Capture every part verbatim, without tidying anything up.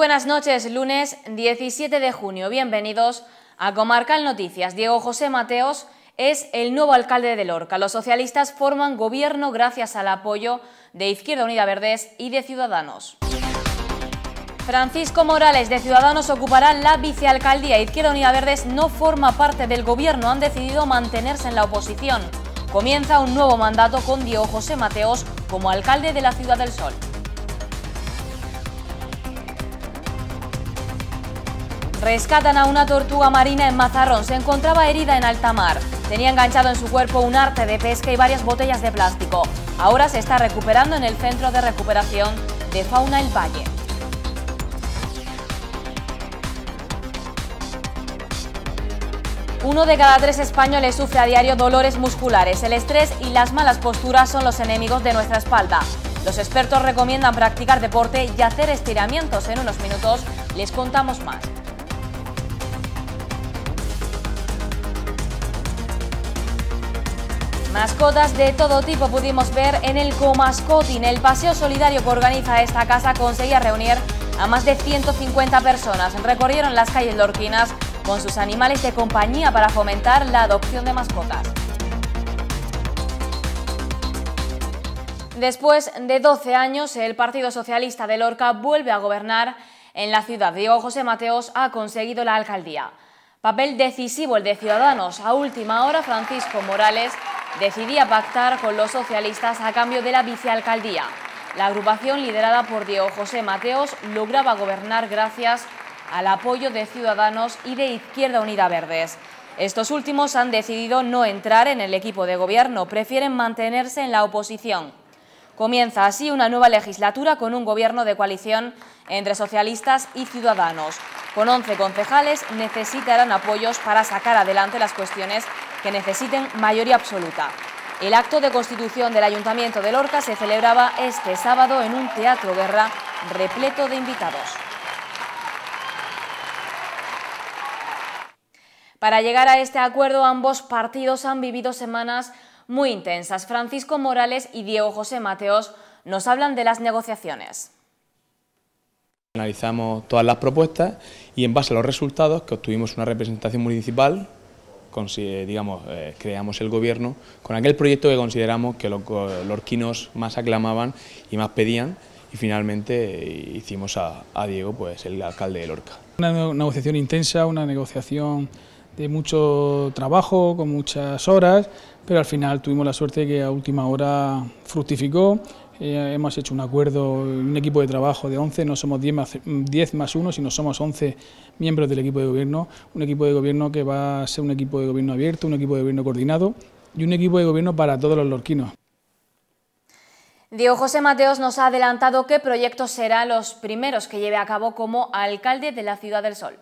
buenas noches, lunes diecisiete de junio. Bienvenidos a Comarcal Noticias. Diego José Mateos es el nuevo alcalde de Lorca. Los socialistas forman gobierno gracias al apoyo de Izquierda Unida Verdes y de Ciudadanos. Francisco Morales de Ciudadanos ocupará la vicealcaldía. Izquierda Unida Verdes no forma parte del gobierno, han decidido mantenerse en la oposición. Comienza un nuevo mandato con Diego José Mateos como alcalde de la Ciudad del Sol. Rescatan a una tortuga marina en Mazarrón. Se encontraba herida en alta mar. Tenía enganchado en su cuerpo un arte de pesca y varias botellas de plástico. Ahora se está recuperando en el Centro de Recuperación de Fauna El Valle. Uno de cada tres españoles sufre a diario dolores musculares. El estrés y las malas posturas son los enemigos de nuestra espalda. Los expertos recomiendan practicar deporte y hacer estiramientos. En unos minutos les contamos más. Mascotas de todo tipo pudimos ver en el Comascotin. El paseo solidario que organiza esta casa conseguía reunir a más de ciento cincuenta personas. Recorrieron las calles lorquinas con sus animales de compañía para fomentar la adopción de mascotas. Después de doce años, el Partido Socialista de Lorca vuelve a gobernar en la ciudad. Diego José Mateos ha conseguido la alcaldía. Papel decisivo el de Ciudadanos. A última hora, Francisco Morales decidía pactar con los socialistas a cambio de la vicealcaldía. La agrupación, liderada por Diego José Mateos, lograba gobernar gracias al apoyo de Ciudadanos y de Izquierda Unida Verdes. Estos últimos han decidido no entrar en el equipo de gobierno, prefieren mantenerse en la oposición. Comienza así una nueva legislatura con un gobierno de coalición entre socialistas y Ciudadanos. Con once concejales necesitarán apoyos para sacar adelante las cuestiones que necesiten mayoría absoluta. El acto de constitución del Ayuntamiento de Lorca se celebraba este sábado en un teatro guerra repleto de invitados. Para llegar a este acuerdo, ambos partidos han vivido semanas muy intensas. Francisco Morales y Diego José Mateos nos hablan de las negociaciones. Analizamos todas las propuestas y en base a los resultados que obtuvimos una representación municipal, digamos, eh, creamos el gobierno con aquel proyecto que consideramos que los lorquinos más aclamaban y más pedían, y finalmente eh, hicimos a, a Diego pues el alcalde de Lorca. Una negociación intensa, una negociación de mucho trabajo, con muchas horas, pero al final tuvimos la suerte de que a última hora fructificó. Eh, hemos hecho un acuerdo, un equipo de trabajo de once, no somos diez más uno, sino somos once miembros del equipo de gobierno, un equipo de gobierno que va a ser un equipo de gobierno abierto, un equipo de gobierno coordinado y un equipo de gobierno para todos los lorquinos. Diego José Mateos nos ha adelantado qué proyectos serán los primeros que lleve a cabo como alcalde de la Ciudad del Sol.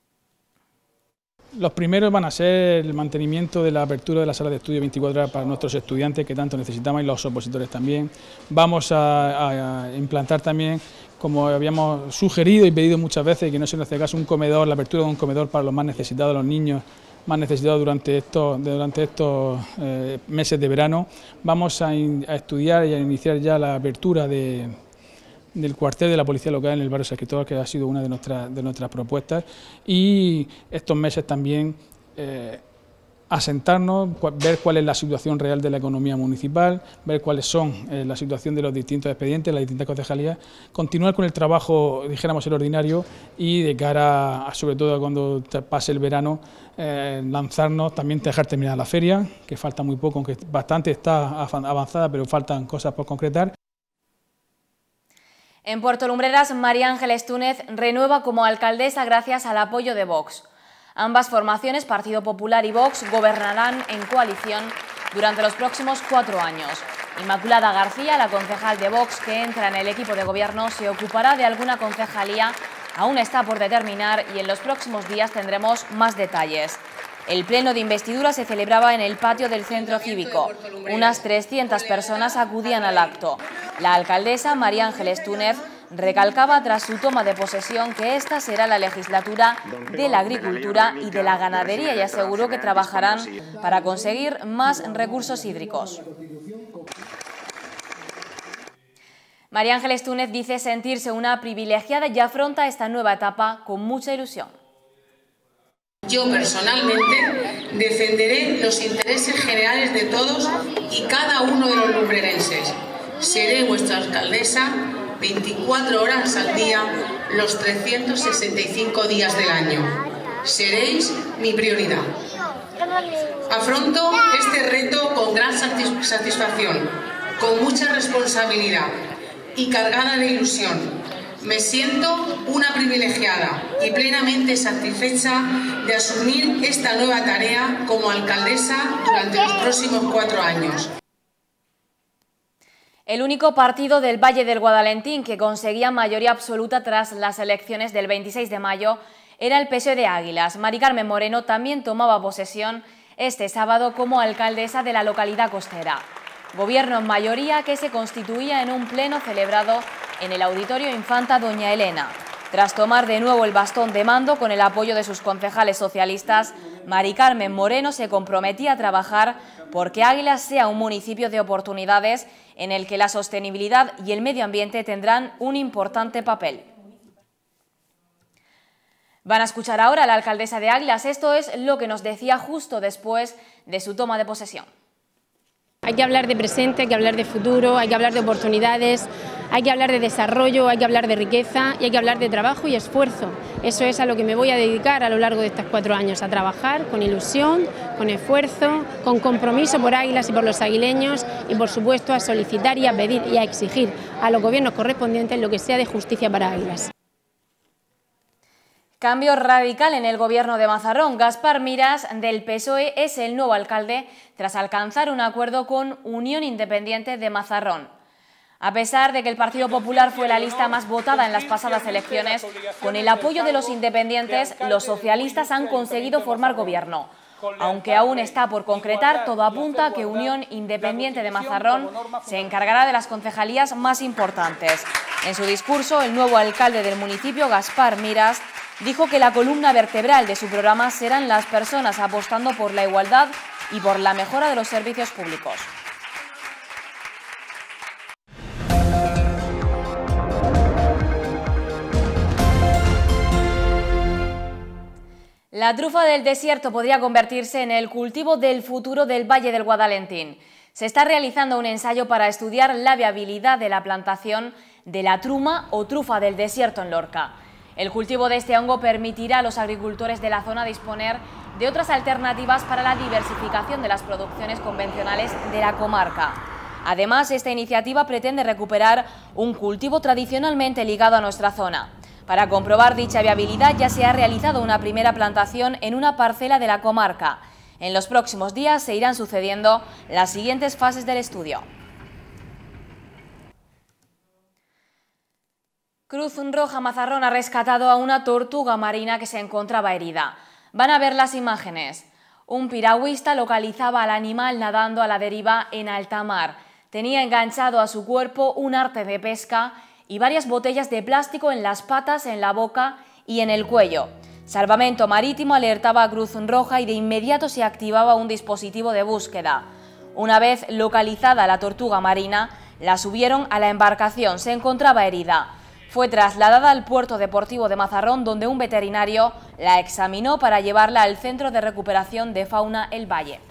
Los primeros van a ser el mantenimiento de la apertura de la sala de estudio veinticuatro horas para nuestros estudiantes, que tanto necesitamos, y los opositores también. Vamos a, a implantar también, como habíamos sugerido y pedido muchas veces, y que no se nos hace caso, un comedor, la apertura de un comedor para los más necesitados, los niños más necesitados durante estos, durante estos eh, meses de verano. Vamos a, in, a estudiar y a iniciar ya la apertura de... del cuartel de la Policía Local en el barrio San Cristóbal, que ha sido una de nuestras, de nuestras propuestas, y estos meses también eh, asentarnos, ver cuál es la situación real de la economía municipal, ver cuáles son eh, la situación de los distintos expedientes, las distintas concejalías, continuar con el trabajo, dijéramos, el ordinario, y de cara a, sobre todo cuando pase el verano, eh, lanzarnos, también dejar terminar la feria, que falta muy poco, aunque bastante está avanzada, pero faltan cosas por concretar. En Puerto Lumbreras, María Ángeles Túnez renueva como alcaldesa gracias al apoyo de Vox. Ambas formaciones, Partido Popular y Vox, gobernarán en coalición durante los próximos cuatro años. Inmaculada García, la concejal de Vox que entra en el equipo de gobierno, se ocupará de alguna concejalía, aún está por determinar, y en los próximos días tendremos más detalles. El pleno de investidura se celebraba en el patio del centro cívico. Unas trescientas personas acudían al acto. La alcaldesa, María Ángeles Túnez, recalcaba tras su toma de posesión que esta será la legislatura de la agricultura y de la ganadería, y aseguró que trabajarán para conseguir más recursos hídricos. María Ángeles Túnez dice sentirse una privilegiada y afronta esta nueva etapa con mucha ilusión. Yo personalmente defenderé los intereses generales de todos y cada uno de los lumbrerenses. Seré vuestra alcaldesa veinticuatro horas al día, los trescientos sesenta y cinco días del año. Seréis mi prioridad. Afronto este reto con gran satisfacción, con mucha responsabilidad y cargada de ilusión. Me siento una privilegiada y plenamente satisfecha de asumir esta nueva tarea como alcaldesa durante los próximos cuatro años. El único partido del Valle del Guadalentín que conseguía mayoría absoluta tras las elecciones del veintiséis de mayo era el P S O E de Águilas. Mari Carmen Moreno también tomaba posesión este sábado como alcaldesa de la localidad costera. Gobierno en mayoría que se constituía en un pleno celebrado en el Auditorio Infanta Doña Elena. Tras tomar de nuevo el bastón de mando con el apoyo de sus concejales socialistas, Mari Carmen Moreno se comprometía a trabajar porque Águilas sea un municipio de oportunidades en el que la sostenibilidad y el medio ambiente tendrán un importante papel. Van a escuchar ahora a la alcaldesa de Águilas. Esto es lo que nos decía justo después de su toma de posesión. Hay que hablar de presente, hay que hablar de futuro, hay que hablar de oportunidades, hay que hablar de desarrollo, hay que hablar de riqueza y hay que hablar de trabajo y esfuerzo. Eso es a lo que me voy a dedicar a lo largo de estos cuatro años, a trabajar con ilusión, con esfuerzo, con compromiso por Águilas y por los aguileños y por supuesto a solicitar y a pedir y a exigir a los gobiernos correspondientes lo que sea de justicia para Águilas. Cambio radical en el gobierno de Mazarrón. Gaspar Miras, del P S O E, es el nuevo alcalde tras alcanzar un acuerdo con Unión Independiente de Mazarrón. A pesar de que el Partido Popular fue la lista más votada en las pasadas elecciones, con el apoyo de los independientes, los socialistas han conseguido formar gobierno. Aunque aún está por concretar, todo apunta a que Unión Independiente de Mazarrón se encargará de las concejalías más importantes. En su discurso, el nuevo alcalde del municipio, Gaspar Miras, dijo que la columna vertebral de su programa serán las personas apostando por la igualdad y por la mejora de los servicios públicos. La trufa del desierto podría convertirse en el cultivo del futuro del Valle del Guadalentín. Se está realizando un ensayo para estudiar la viabilidad de la plantación de la truma o trufa del desierto en Lorca. El cultivo de este hongo permitirá a los agricultores de la zona disponer de otras alternativas para la diversificación de las producciones convencionales de la comarca. Además, esta iniciativa pretende recuperar un cultivo tradicionalmente ligado a nuestra zona. Para comprobar dicha viabilidad ya se ha realizado una primera plantación en una parcela de la comarca. En los próximos días se irán sucediendo las siguientes fases del estudio. Cruz Roja Mazarrón ha rescatado a una tortuga marina que se encontraba herida. Van a ver las imágenes. Un piragüista localizaba al animal nadando a la deriva en alta mar. Tenía enganchado a su cuerpo un arte de pesca y varias botellas de plástico en las patas, en la boca y en el cuello. Salvamento Marítimo alertaba a Cruz Roja y de inmediato se activaba un dispositivo de búsqueda. Una vez localizada la tortuga marina, la subieron a la embarcación. Se encontraba herida. Fue trasladada al puerto deportivo de Mazarrón, donde un veterinario la examinó para llevarla al Centro de Recuperación de Fauna El Valle.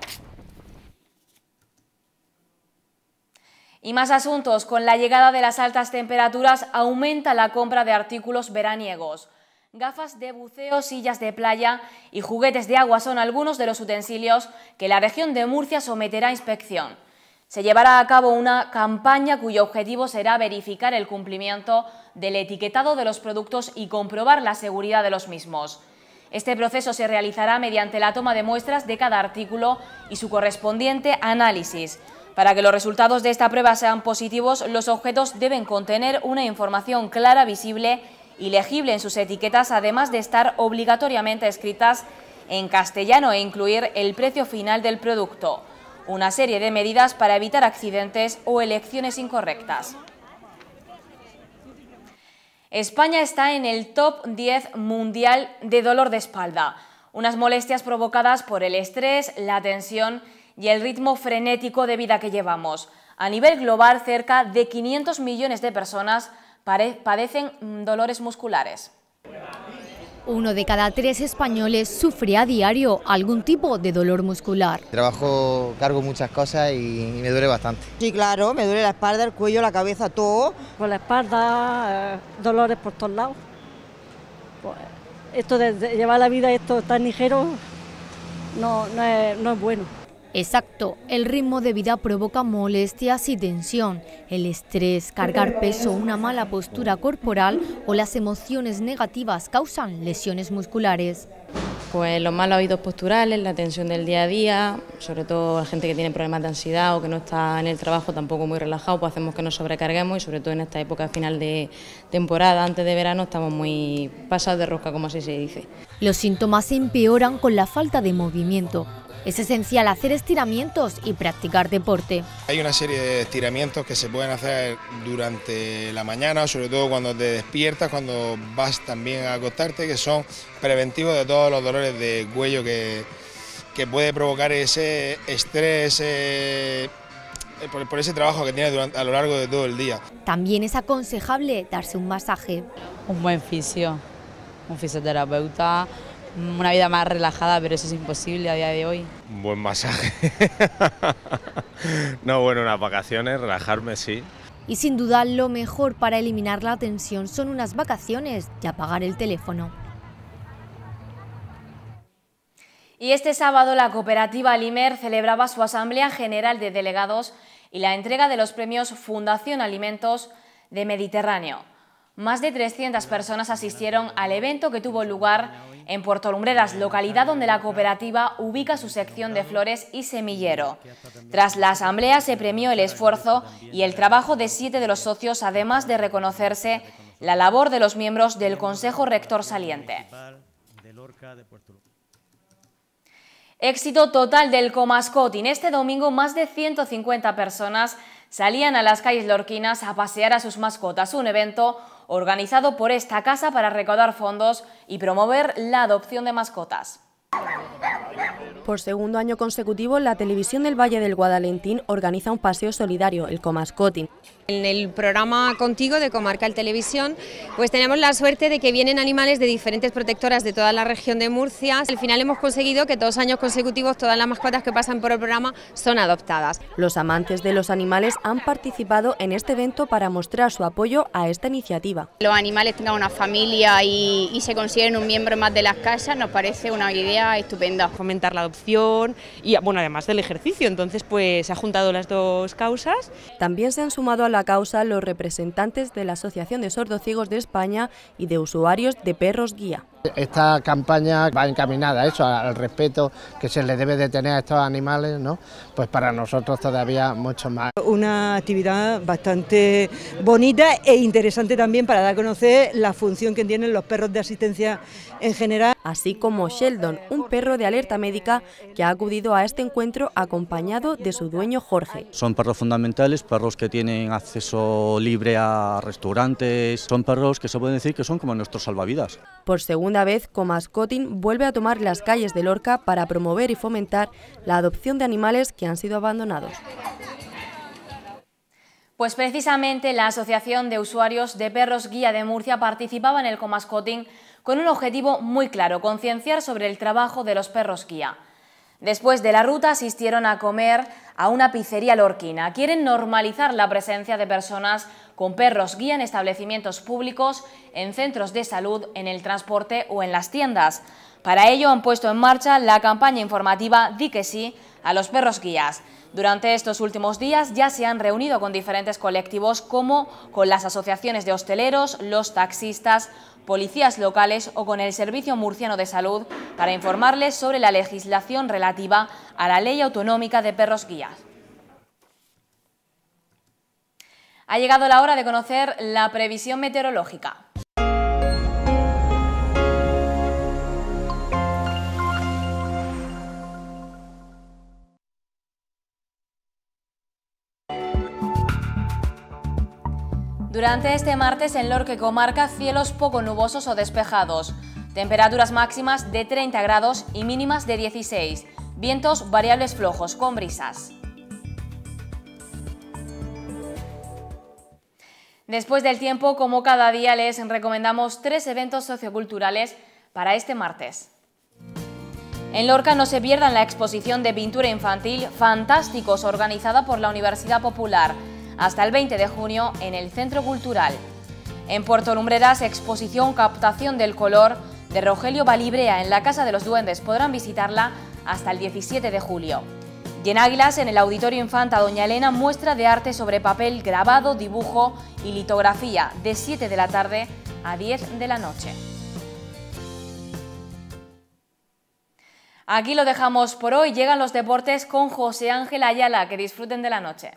Y más asuntos. Con la llegada de las altas temperaturas aumenta la compra de artículos veraniegos. Gafas de buceo, sillas de playa y juguetes de agua son algunos de los utensilios que la región de Murcia someterá a inspección. Se llevará a cabo una campaña cuyo objetivo será verificar el cumplimiento del etiquetado de los productos y comprobar la seguridad de los mismos. Este proceso se realizará mediante la toma de muestras de cada artículo y su correspondiente análisis. Para que los resultados de esta prueba sean positivos, los objetos deben contener una información clara, visible y legible en sus etiquetas, además de estar obligatoriamente escritas en castellano e incluir el precio final del producto. Una serie de medidas para evitar accidentes o elecciones incorrectas. España está en el top diez mundial de dolor de espalda, unas molestias provocadas por el estrés, la tensión y el ritmo frenético de vida que llevamos. A nivel global, cerca de quinientos millones de personas padecen dolores musculares. Uno de cada tres españoles sufre a diario algún tipo de dolor muscular. Trabajo, cargo muchas cosas y me duele bastante. Sí, claro, me duele la espalda, el cuello, la cabeza, todo. Por la espalda, eh, dolores por todos lados. Pues, esto de, de llevar la vida esto tan ligero no, no, es, no es bueno. Exacto, el ritmo de vida provoca molestias y tensión. El estrés, cargar peso, una mala postura corporal o las emociones negativas causan lesiones musculares. Pues los malos hábitos posturales, la tensión del día a día, sobre todo la gente que tiene problemas de ansiedad o que no está en el trabajo tampoco muy relajado, pues hacemos que nos sobrecarguemos y sobre todo en esta época final de temporada, antes de verano, estamos muy pasados de rosca, como así se dice. Los síntomas se empeoran con la falta de movimiento. Es esencial hacer estiramientos y practicar deporte. Hay una serie de estiramientos que se pueden hacer durante la mañana, sobre todo cuando te despiertas, cuando vas también a acostarte, que son preventivos de todos los dolores de cuello que, que puede provocar ese estrés, ese, por, por ese trabajo que tienes durante, a lo largo de todo el día. También es aconsejable darse un masaje. Un buen fisio, un fisioterapeuta. Una vida más relajada, pero eso es imposible a día de hoy. Un buen masaje. No, bueno, unas vacaciones, relajarme, sí. Y sin duda lo mejor para eliminar la tensión son unas vacaciones y apagar el teléfono. Y este sábado la cooperativa Alimer celebraba su Asamblea General de Delegados y la entrega de los premios Fundación Alimentos de Mediterráneo. Más de trescientas personas asistieron al evento que tuvo lugar en Puerto Lumbreras, localidad donde la cooperativa ubica su sección de flores y semillero. Tras la asamblea se premió el esfuerzo y el trabajo de siete de los socios, además de reconocerse la labor de los miembros del Consejo Rector saliente. Éxito total del Comascotin. Este domingo más de ciento cincuenta personas salían a las calles lorquinas a pasear a sus mascotas, un evento organizado por esta casa para recaudar fondos y promover la adopción de mascotas. Por segundo año consecutivo, la televisión del Valle del Guadalentín organiza un paseo solidario, el Comascotin. En el programa Contigo de Comarcal Televisión, pues tenemos la suerte de que vienen animales de diferentes protectoras de toda la región de Murcia. Al final hemos conseguido que dos años consecutivos todas las mascotas que pasan por el programa son adoptadas. Los amantes de los animales han participado en este evento para mostrar su apoyo a esta iniciativa. Los animales tengan una familia y, y se consideren un miembro más de las casas nos parece una idea estupenda. Fomentar la adopción y, bueno, además del ejercicio, entonces pues se han juntado las dos causas. También se han sumado a la causa los representantes de la Asociación de Sordociegos de España y de usuarios de perros guía. Esta campaña va encaminada a eso, al respeto que se le debe de tener a estos animales, ¿no? Pues para nosotros todavía mucho más. Una actividad bastante bonita e interesante también para dar a conocer la función que tienen los perros de asistencia en general. Así como Sheldon, un perro de alerta médica que ha acudido a este encuentro acompañado de su dueño Jorge. Son perros fundamentales, perros que tienen acceso libre a restaurantes, son perros que se pueden decir que son como nuestros salvavidas. Por segunda vez, Comascotin vuelve a tomar las calles de Lorca para promover y fomentar la adopción de animales que han sido abandonados. Pues precisamente la Asociación de Usuarios de Perros Guía de Murcia participaba en el Comascotin con un objetivo muy claro: concienciar sobre el trabajo de los perros guía. Después de la ruta asistieron a comer a una pizzería lorquina. Quieren normalizar la presencia de personas con perros guía en establecimientos públicos, en centros de salud, en el transporte o en las tiendas. Para ello han puesto en marcha la campaña informativa Di que sí a los perros guías. Durante estos últimos días ya se han reunido con diferentes colectivos como con las asociaciones de hosteleros, los taxistas, policías locales o con el Servicio Murciano de Salud para informarles sobre la legislación relativa a la Ley Autonómica de Perros Guías. Ha llegado la hora de conocer la previsión meteorológica. Durante este martes en Lorca y comarca, cielos poco nubosos o despejados. Temperaturas máximas de treinta grados y mínimas de dieciséis. Vientos variables flojos con brisas. Después del tiempo, como cada día, les recomendamos tres eventos socioculturales para este martes. En Lorca no se pierdan la exposición de pintura infantil Fantásticos, organizada por la Universidad Popular, hasta el veinte de junio en el Centro Cultural. En Puerto Lumbreras, exposición Captación del color de Rogelio Balibrea en la Casa de los Duendes. Podrán visitarla hasta el diecisiete de julio. Y en Águilas, en el Auditorio Infanta Doña Elena, muestra de arte sobre papel, grabado, dibujo y litografía, de siete de la tarde a diez de la noche. Aquí lo dejamos por hoy. Llegan los deportes con José Ángel Ayala. Que disfruten de la noche.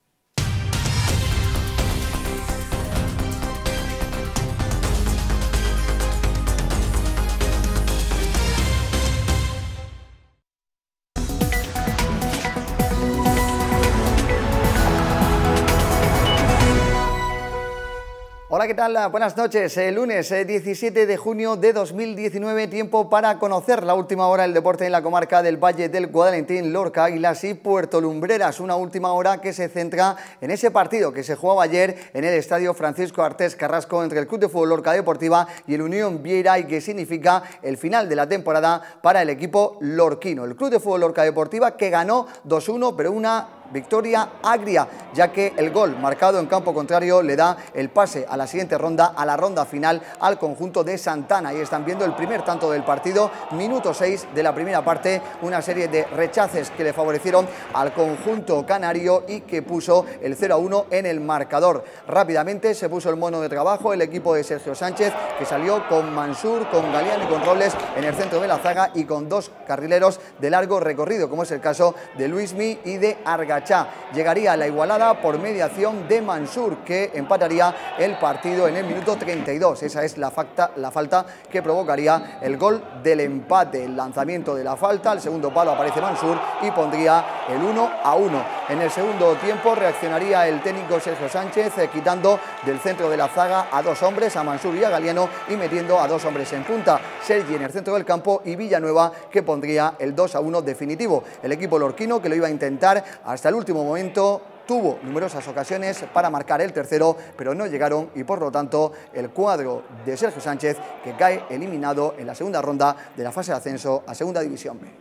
Hola, ¿qué tal? Buenas noches. El lunes diecisiete de junio de dos mil diecinueve, tiempo para conocer la última hora del deporte en la comarca del Valle del Guadalentín, Lorca, Águilas y Puerto Lumbreras. Una última hora que se centra en ese partido que se jugaba ayer en el Estadio Francisco Artés Carrasco entre el Club de Fútbol Lorca Deportiva y el Unión Vieira, y que significa el final de la temporada para el equipo lorquino. El Club de Fútbol Lorca Deportiva que ganó dos uno, pero una victoria agria, ya que el gol marcado en campo contrario le da el pase a la siguiente ronda, a la ronda final, al conjunto de Santana. Y están viendo el primer tanto del partido, minuto seis de la primera parte, una serie de rechaces que le favorecieron al conjunto canario y que puso el cero a uno en el marcador. Rápidamente se puso el mono de trabajo el equipo de Sergio Sánchez, que salió con Mansur, con Galeano y con Robles en el centro de la zaga y con dos carrileros de largo recorrido, como es el caso de Luismi y de Argachá. Llegaría a la igualada por mediación de Mansur, que empataría el partido en el minuto treinta y dos. Esa es la, facta, la falta que provocaría el gol del empate. El lanzamiento de la falta, al segundo palo aparece Mansur y pondría el uno a uno. En el segundo tiempo reaccionaría el técnico Sergio Sánchez, eh, quitando del centro de la zaga a dos hombres, a Mansur y a Galeano, y metiendo a dos hombres en punta, Sergi en el centro del campo y Villanueva, que pondría el dos a uno definitivo. El equipo lorquino, que lo iba a intentar hasta el último momento, tuvo numerosas ocasiones para marcar el tercero, pero no llegaron, y por lo tanto el cuadro de Sergio Sánchez, que cae eliminado en la segunda ronda de la fase de ascenso a Segunda División B.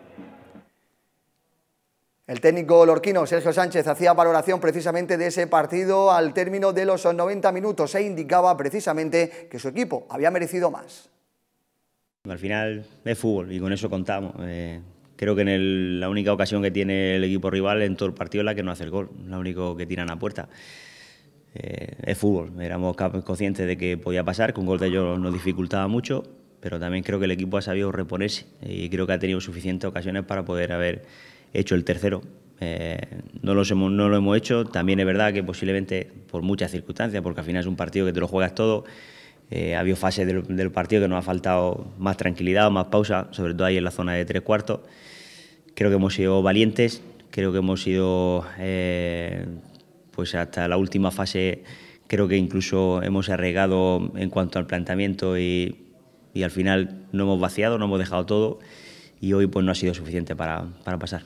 El técnico lorquino Sergio Sánchez hacía valoración precisamente de ese partido al término de los noventa minutos e indicaba precisamente que su equipo había merecido más. Al final es fútbol y con eso contamos. Eh... Creo que en el, la única ocasión que tiene el equipo rival en todo el partido es la que no hace el gol, la única que tiran a puerta. Eh, es fútbol, éramos conscientes de que podía pasar, que un gol de ellos nos dificultaba mucho, pero también creo que el equipo ha sabido reponerse y creo que ha tenido suficientes ocasiones para poder haber hecho el tercero. Eh, no, los hemos, no lo hemos hecho, también es verdad que posiblemente por muchas circunstancias, porque al final es un partido que te lo juegas todo. Eh, ha habido fases del, del partido que nos ha faltado más tranquilidad, más pausa, sobre todo ahí en la zona de tres cuartos. Creo que hemos sido valientes, creo que hemos sido, eh, pues hasta la última fase, creo que incluso hemos arriesgado en cuanto al planteamiento y, y al final no hemos vaciado, no hemos dejado todo y hoy pues no ha sido suficiente para, para pasar.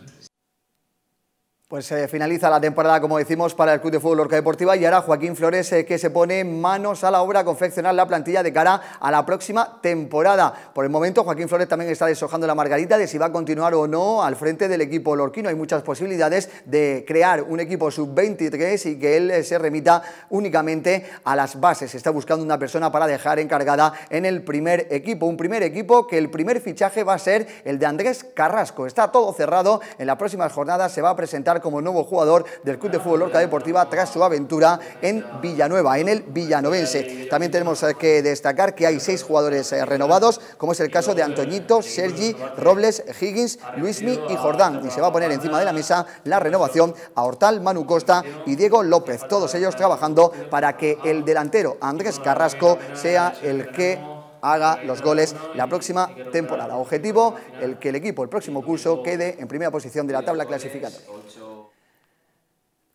Pues eh, finaliza la temporada, como decimos, para el Club de Fútbol Lorca Deportiva, y ahora Joaquín Flores, eh, que se pone manos a la obra a confeccionar la plantilla de cara a la próxima temporada. Por el momento, Joaquín Flores también está deshojando la margarita de si va a continuar o no al frente del equipo lorquino. Hay muchas posibilidades de crear un equipo sub veintitrés y que él eh, se remita únicamente a las bases. Está buscando una persona para dejar encargada en el primer equipo. Un primer equipo que el primer fichaje va a ser el de Andrés Carrasco. Está todo cerrado. En las próximas jornadas se va a presentar como nuevo jugador del Club de Fútbol Lorca Deportiva tras su aventura en Villanueva, en el villanovense. También tenemos que destacar que hay seis jugadores renovados, como es el caso de Antoñito, Sergi, Robles, Higgins, Luismi y Jordán. Y se va a poner encima de la mesa la renovación a Hortal, Manu Costa y Diego López. Todos ellos trabajando para que el delantero Andrés Carrasco sea el que haga los goles la próxima temporada. Objetivo, el que el equipo el próximo curso quede en primera posición de la tabla clasificatoria.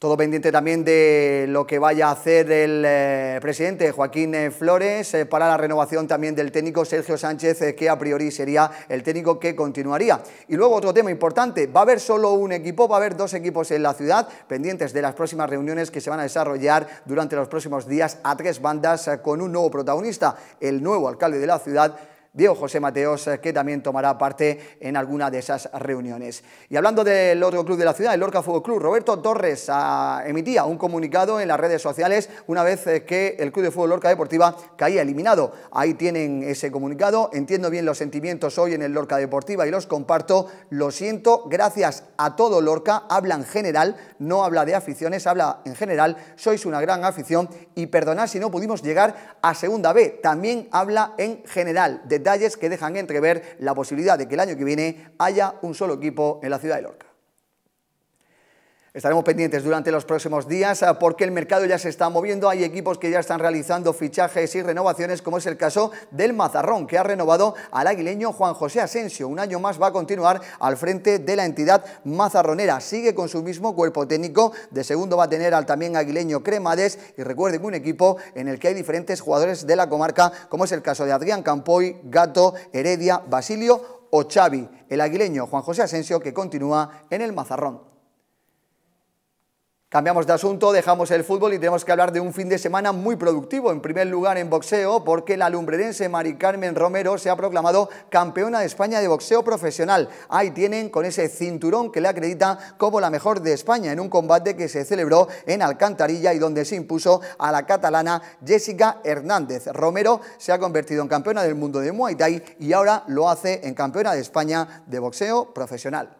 Todo pendiente también de lo que vaya a hacer el eh, presidente Joaquín eh, Flores eh, para la renovación también del técnico Sergio Sánchez, eh, que a priori sería el técnico que continuaría. Y luego otro tema importante, va a haber solo un equipo, va a haber dos equipos en la ciudad, pendientes de las próximas reuniones que se van a desarrollar durante los próximos días a tres bandas, eh, con un nuevo protagonista, el nuevo alcalde de la ciudad, Diego José Mateos, que también tomará parte en alguna de esas reuniones. Y hablando del otro club de la ciudad, el Lorca Fútbol Club, Roberto Torres ah, emitía un comunicado en las redes sociales una vez eh, que el Club de Fútbol Lorca Deportiva caía eliminado. Ahí tienen ese comunicado. Entiendo bien los sentimientos hoy en el Lorca Deportiva y los comparto. Lo siento, gracias a todo Lorca, habla en general, no habla de aficiones, habla en general. Sois una gran afición y perdonad si no pudimos llegar a Segunda B. También habla en general de detalles que dejan entrever la posibilidad de que el año que viene haya un solo equipo en la ciudad de Lorca. Estaremos pendientes durante los próximos días porque el mercado ya se está moviendo. Hay equipos que ya están realizando fichajes y renovaciones, como es el caso del Mazarrón, que ha renovado al aguileño Juan José Asensio. Un año más va a continuar al frente de la entidad mazarronera. Sigue con su mismo cuerpo técnico. De segundo va a tener al también aguileño Cremades. Y recuerden, un equipo en el que hay diferentes jugadores de la comarca, como es el caso de Adrián Campoy, Gato, Heredia, Basilio o Xavi. El aguileño Juan José Asensio, que continúa en el Mazarrón. Cambiamos de asunto, dejamos el fútbol y tenemos que hablar de un fin de semana muy productivo. En primer lugar en boxeo, porque la lumbrerense Mari Carmen Romero se ha proclamado campeona de España de boxeo profesional. Ahí tienen, con ese cinturón que le acredita como la mejor de España, en un combate que se celebró en Alcantarilla y donde se impuso a la catalana Jessica Hernández. Romero se ha convertido en campeona del mundo de Muay Thai y ahora lo hace en campeona de España de boxeo profesional.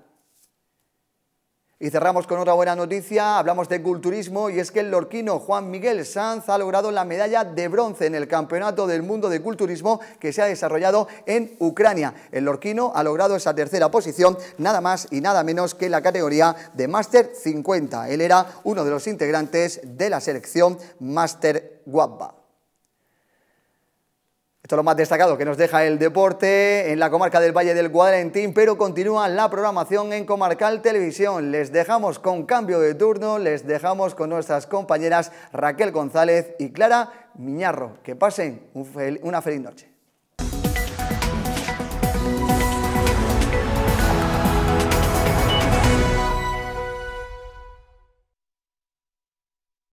Y cerramos con otra buena noticia, hablamos de culturismo y es que el lorquino Juan Miguel Sanz ha logrado la medalla de bronce en el Campeonato del Mundo de Culturismo que se ha desarrollado en Ucrania. El lorquino ha logrado esa tercera posición, nada más y nada menos que en la categoría de Máster cincuenta. Él era uno de los integrantes de la selección Máster Guapa. Esto es lo más destacado que nos deja el deporte en la comarca del Valle del Guadalentín, pero continúa la programación en Comarcal Televisión. Les dejamos con cambio de turno, les dejamos con nuestras compañeras Raquel González y Clara Miñarro. Que pasen una feliz noche.